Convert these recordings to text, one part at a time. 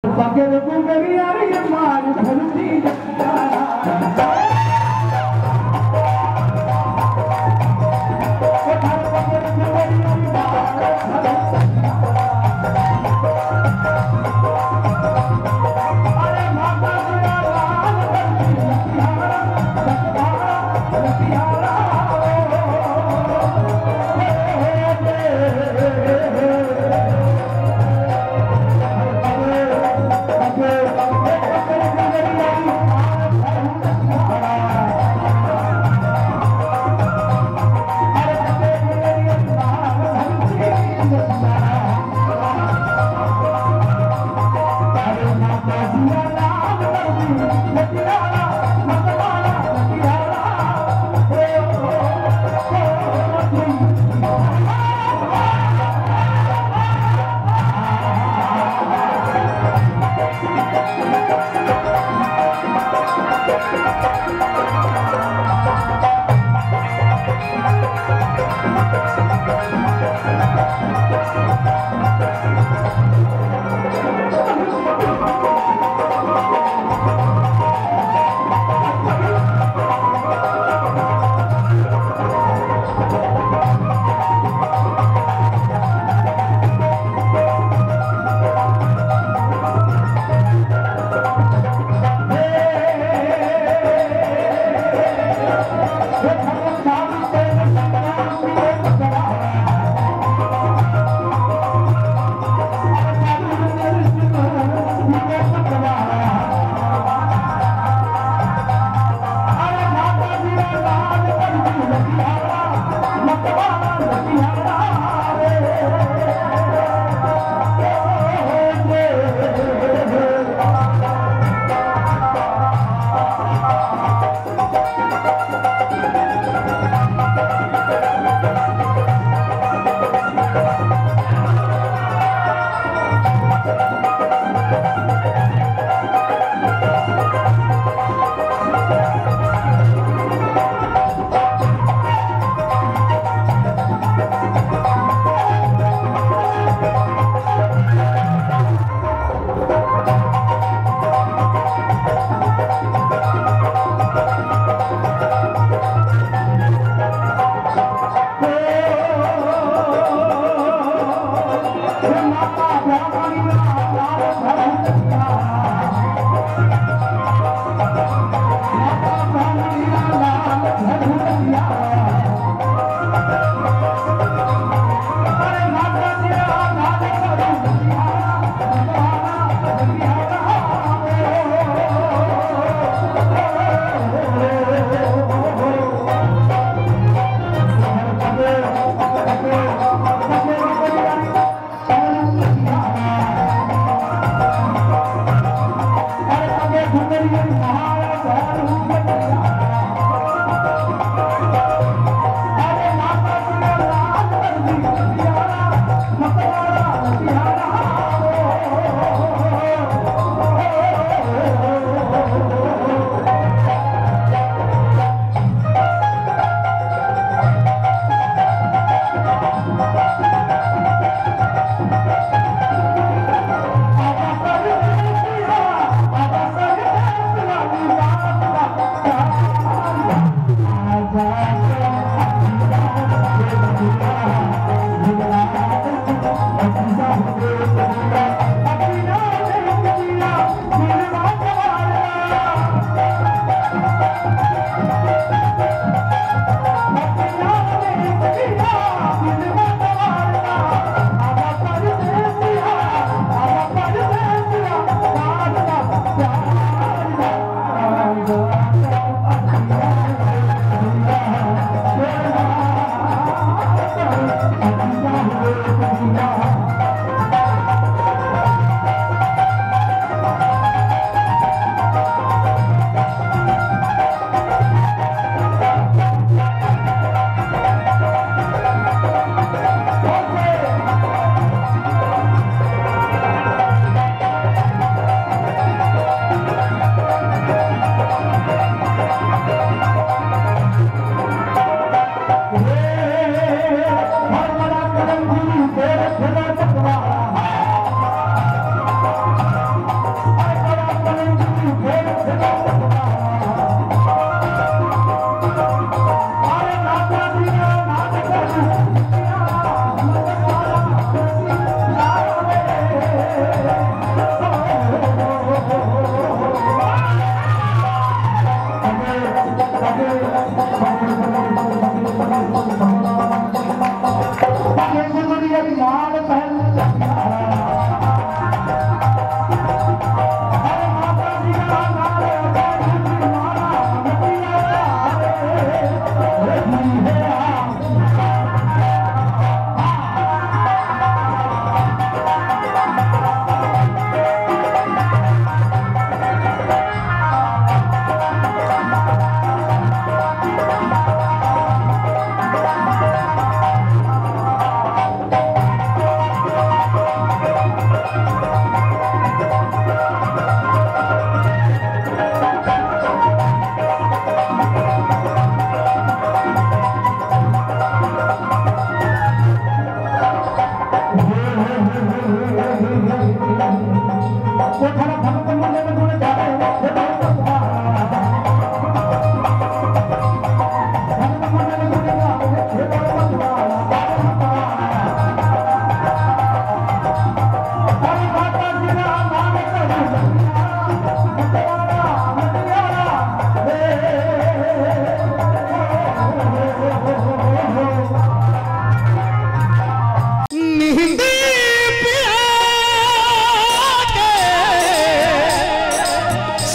पकड़ को मेरी यार ये मार धरती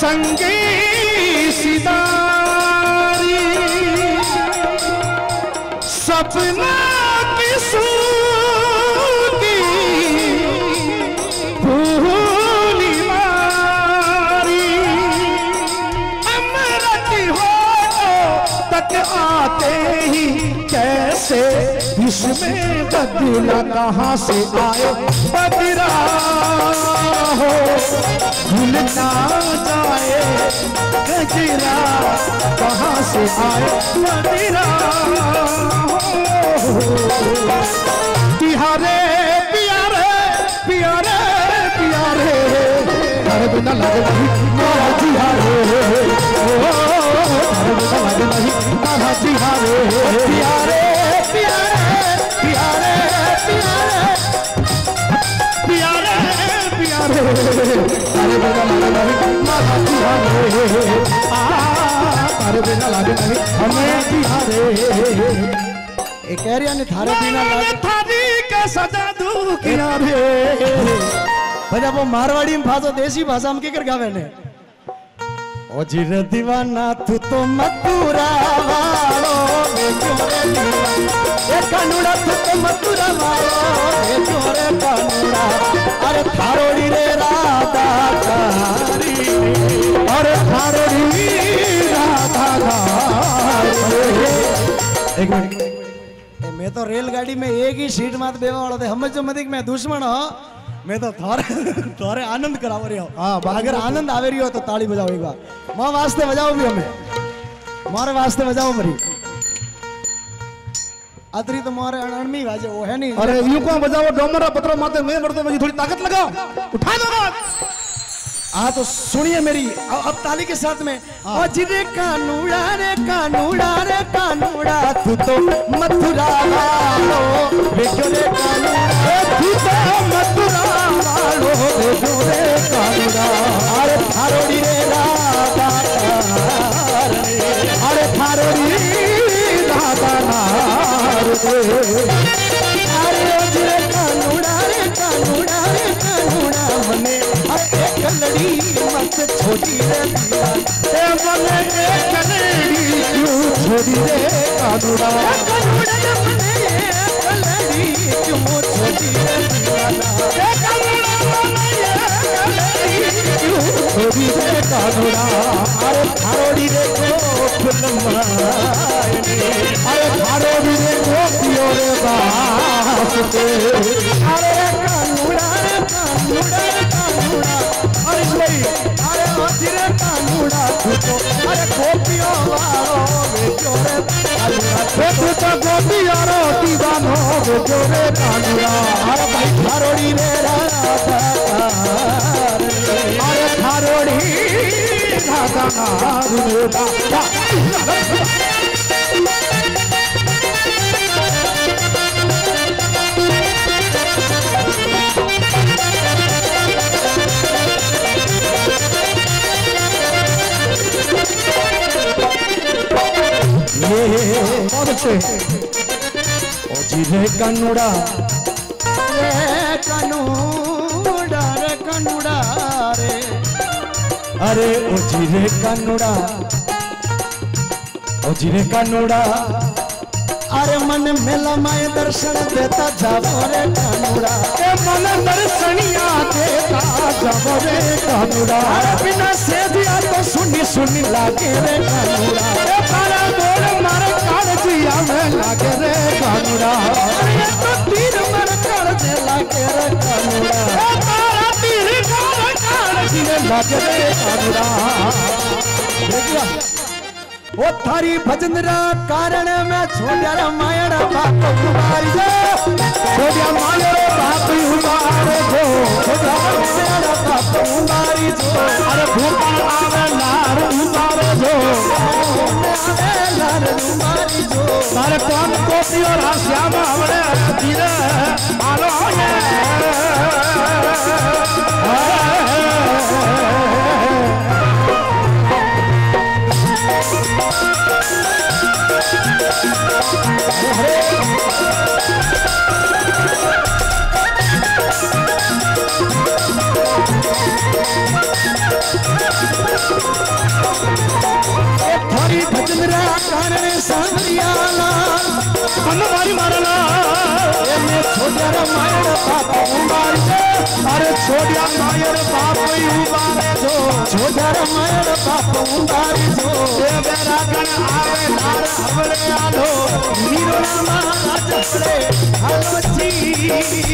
संगी सिदारी सपना की सूती भूली मारी अमृत हो तक आते ही कैसे इसमें बदला कहाँ से आए बदरा हो भूल ना जाए गजरा कहाँ से आए बदरा बिहारे प्यारे प्यारे प्यारे अरे बिना लगे नहीं मारा जिहारे अरे बिना लगे नहीं मारा जिहारे प्यारे प्यारे प्यारे प्यारे प्यारे प्यारे अरे बिना लगे नहीं मारा जिहारे अरे बिना लगे नहीं हमें जिहारे एक एरिया ने थारे बिना लागे थारी का सजा दू किनारे भजा वो मारवाड़ी में भाषा देसी भाषा में केकर गावे ने ओ जिर दीवाना तू तो मथुरा वालो ए जोरे ए कानुड़ा तू तो मथुरा वालो ए जोरे कानुड़ा अरे थारोड़ी रे राधा कारी अरे थारोड़ी राधा कारी एक मिनट मैं तो रेलगाड़ी में एक ही सीट मात बेवा वाला थे हम जो मदिक मैं दुश्मन हो मैं तो थोड़े आनंद कराव रही हो अगर आनंद आवे रही हो तो ताली बजाओ एक बार माँ वास्ते बजाओ भी हमें मारे वास्ते बजाओ मरी अतरी तो मारे अणमी वाजे वो है नहीं अरे यूं को बजाओ डोमरा पत्रो माते में मरते मुझे थोड़ी ताकत लगाओ उठा दो हाँ तो सुनिए मेरी अब ताली के साथ में और जिरे कानूड़ा रे कानूड़ा रे कानूड़ा तू तो मथुरा वालो बेजो रे कानूड़ा तू तो मथुरा वालो बेजो रे कानूड़ा अरे थारोड़ी रे राधा अरे थारोड़ी राधा अरे जिरे कानूड़ा रे कानूड़ा रे कानूड़ा मने एक लड़ी मत छोड़ी रे ए मने एक लड़ी क्यों छोड़ी रे कानूड़ा कानूड़ा मने एक लड़ी क्यों छोड़ी रे दीवाना ए कानूड़ा मने एक लड़ी क्यों छोड़ी रे कानूड़ा अरे थारोड़ी रे फुलमायनी अरे थारोड़ी रे पियो रे बास के अरे कानूड़ा रे कानूड़ा अरे भाई अरे जिरे कानूड़ा तू तो अरे गोपियों वालो बेजो रे कानूड़ा तू तो गोपियों रो दीवानो बेजो रे कानूड़ा अरे भाई थारोड़ी रे राधा अरे थारोड़ी राधा राधा बहुत अच्छे ओ जिरे कानूड़ा रे कानूड़ा रे कानूड़ा रे अरे ओ जिरे कानूड़ा अरे मन मेला माए दर्शन देता जावो रे कानूड़ा ए मन दर्शनिया देता जावो रे कानूड़ा अरे बिना से दिया तो सुनी सुनी लागे रे कानूड़ा ए पारा बोल मारे कान जिया में लागे रे कानूड़ा अरे तो तीर मारे कान जे लागे रे कानूड़ा ए पारा तीर मारे कान जिया लागे रे कानूड़ा देखिया वो थारी भजनरा कारण में छोड़िया मायड़ा बाप उबारी जो छोड़िया मायड़ा बाप उबारे जो छोड़िया मायड़ा बाप उबारी जो अरे भूपाल आवे लार उबारे जो आवे लार उबारी जो सारे कौन कोपी और श्याम हमरे धीरे आलो ये थारी भजन रा कारण सांवरियाला बनवारी मारला मैं छोड़िया रा मायर बाप उबार दे अरे छोड़िया मायर बाप उबारे जो छोड़िया रा मायर बाप उबार जो ए बेरा गण आवे नार हमरे आलो मीरो महाराज हरे हलो जी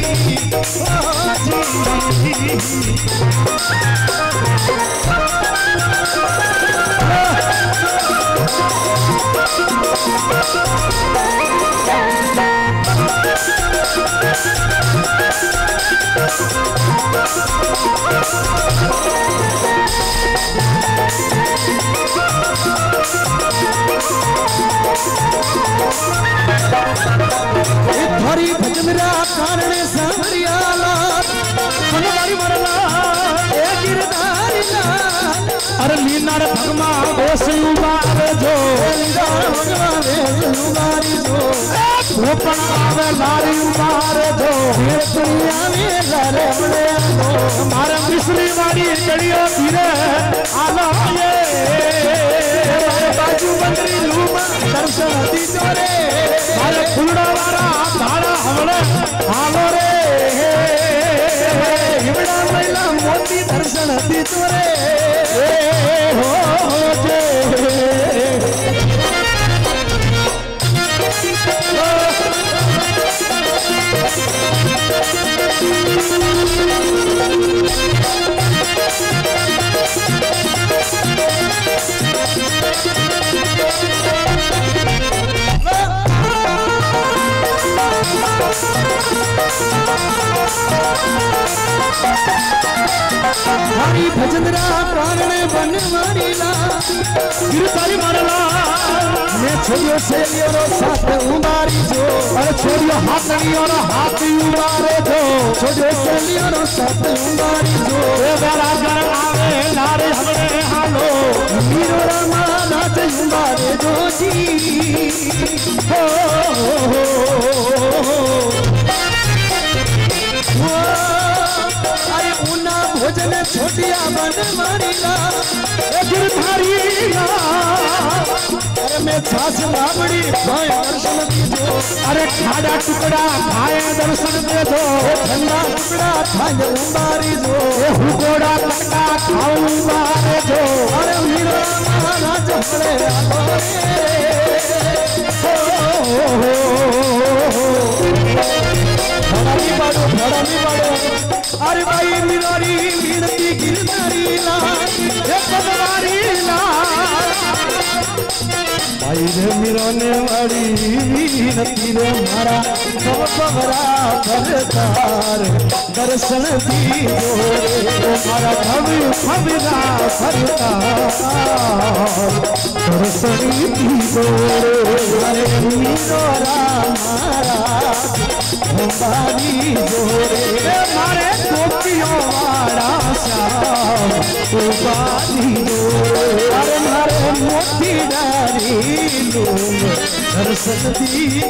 थारी भजन रा कारण सांवरियाला बनवारी मारला ए गिरधारी लाल अरे लीनार भगमा बेस उबारे जो लीनार भगवा बेस उबारी जो भोपन आवे लारी उबारे जो दुनिया में लारे बड़े दो हमारे मिश्री वाली जड़ियों धीरे आला ये बाजू बंदरी लूमा दर्शन दी जोरे अरे फुलड़ा वाला धारा हमने आलो रे हिमड़ा महिला मोती दर्शन दी जोरे हो जे हरी भजन रा कारण बनवारी ला गिरधारी मारला मैं छोड़ियो से लियो साथ उबारी जो अरे छोड़ियो हाथनी और हाथी उबारे जो छोड़ियो से लियो साथ उबारी जो ए बेरा गण आवे लारे हमने हालो मीरो रामा नाच उबारे जो जी अरे उना भोजन छोटिया बनवारी ला गिरधारी अरे मैं छाछ लाबड़ी भाई दर्शन दीजो अरे खाड़ा टुकड़ा खाए दर्शन दे दो ठंडा टुकड़ा खाए उबारी जो हुकोड़ा कटका खाऊ उबारे जो अरे मीरा महाराज हरे भड़ानी बाड़ो अरे भाई मिरारी मीरती गिरधारी ला बनवारी ला भाई रे मिरोने वाली मीरती रे मारा बबरा भरतार दर्शन दी रे मारा खबरा भरतार दर्शन दी रे अरे मीरो महाराज हमारी जोरे मारे गोपियों वाला श्याम उबारी जोरे अरे मारे मोती डारी लूम दर्शन दी